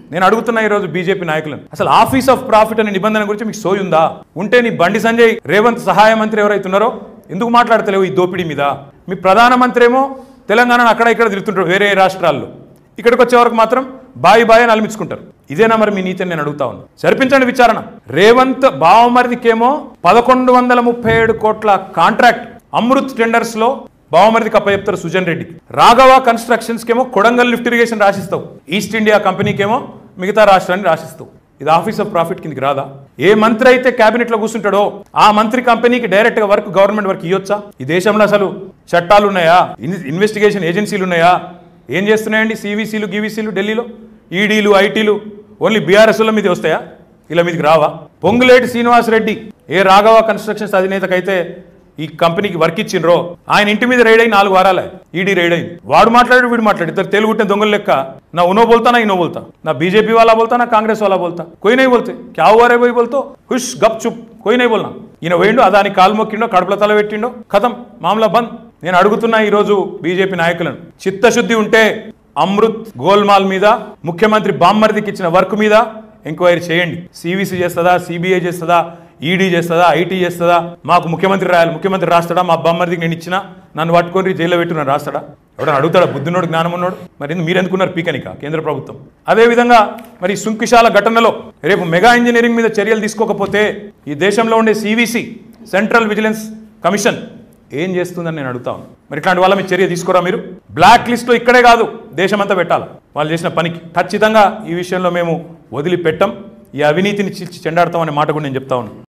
నేను అడుగుతున్నా ఈ రోజు బీజేపీ నాయకులను, అసలు ఆఫీస్ ఆఫ్ ప్రాఫిట్ అనే నిబంధన గురించి మీకు సోయుందా? ఉంటే నీ బండి సంజయ్ రేవంత్ సహాయ మంత్రి ఎవరైతే ఉన్నారో ఎందుకు మాట్లాడతలేవు ఈ దోపిడీ మీద? మీ ప్రధానమంత్రి ఏమో తెలంగాణను అక్కడ ఇక్కడ తిరుగుతుంటారు వేరే రాష్ట్రాల్లో, ఇక్కడికి వచ్చే వరకు మాత్రం బాయి అని అలమించుకుంటారు. ఇదేనా మరి మీ నీతిని నేను అడుగుతా ఉన్నా. సరిపించండి విచారణ. రేవంత్ బావమరిదికేమో 1137 కోట్ల కాంట్రాక్ట్ అమృత్ టెండర్స్ లో బావమరిదికి అప్పచెప్తారు సుజన్ రెడ్డికి. రాఘవ కన్స్ట్రక్షన్స్ కేమో కొడంగల్ లిఫ్ట్ ఇరిగేషన్ రాసిస్తావు, ఈస్ట్ ఇండియా కంపెనీకేమో మిగతా రాష్ట్రాన్ని రాసిస్తావు. ఇది ఆఫీస్ ఆఫ్ ప్రాఫిట్ కిందకి రాదా? ఏ మంత్రి అయితే క్యాబినెట్ లో కూర్చుంటాడో ఆ మంత్రి కంపెనీకి డైరెక్ట్ గా వర్క్ గవర్నమెంట్ వర్క్ ఇవ్వచ్చా? ఈ దేశంలో అసలు చట్టాలు ఉన్నాయా? ఇన్వెస్టిగేషన్ ఏజెన్సీలు ఉన్నాయా? ఏం చేస్తున్నాయండి సివిసీలు గీవీసీలు ఢిల్లీలో? ఈడీలు ఐటీలు ఓన్లీ బీఆర్ఎస్ల మీద వస్తాయా? ఇలా మీదకి రావా? పొంగులేటి శ్రీనివాసరెడ్డి ఏ రాఘవ కన్స్ట్రక్షన్స్ అధినేతకైతే ఈ కంపెనీకి వర్క్ ఇచ్చిండ్రో ఆయన ఇంటి మీద రైడ్ అయి 4 వారాలే ఈడీ రైడ్ అయింది. వాడు మాట్లాడు వీడు మాట్లాడు, ఇద్దరు తెలుగుంటే దొంగలు లెక్క. నా ఉనో బోల్తా నా ఇనో బోల్తా, నా బీజేపీ వాళ్ళ బోల్తా నా కాంగ్రెస్ వాళ్ళ బోల్తా, कोई नहीं बोलते क्या हुआ रे भाई बोलतो हुश गप चुप कोई नहीं बोलना. ఈయన వేయండు అదాని కాలు మొక్కిండో కడుపుల తల పెట్టిండో ఖతం మామలా బంద్. నేను అడుగుతున్నా ఈరోజు బీజేపీ నాయకులను, చిత్తశుద్ధి ఉంటే అమృత్ గోల్మాల్ మీద ముఖ్యమంత్రి బామ్మర్దికి ఇచ్చిన వర్క్ మీద ఎంక్వైరీ చేయండి. సివిసి చేస్తుందా, సిబిఐ చేస్తుందా, ఈడీ చేస్తుందా, ఐటీ చేస్తుందా? మాకు ముఖ్యమంత్రి రాయాలి. ముఖ్యమంత్రి రాస్తాడా? మా బామ్మర్దికి నేను ఇచ్చిన నన్ను పట్టుకొని జైల్లో పెట్టి నన్ను రాస్తాడా? ఎవడన్నా అడుగుతాడా? బుద్ధినోడు జ్ఞానం ఉన్నాడు. మరి మీరెందుకున్నారు పీకనిక కేంద్ర ప్రభుత్వం? అదేవిధంగా మరి సుంకిశాల ఘటనలో రేపు మెగా ఇంజనీరింగ్ మీద చర్యలు తీసుకోకపోతే ఈ దేశంలో ఉండే సివిసి సెంట్రల్ విజిలెన్స్ కమిషన్ ఏం చేస్తుందని నేను అడుగుతాను. మరి ఇట్లాంటి వాళ్ళ మీద చర్య తీసుకోరా మీరు? బ్లాక్ లిస్ట్లో ఇక్కడే కాదు దేశమంతా పెట్టాలి వాళ్ళు చేసిన పనికి. ఖచ్చితంగా ఈ విషయంలో మేము వదిలిపెట్టం. ఈ అవినీతిని చెండాడతామనే మాట కూడా నేను చెప్తా ఉన్నాను.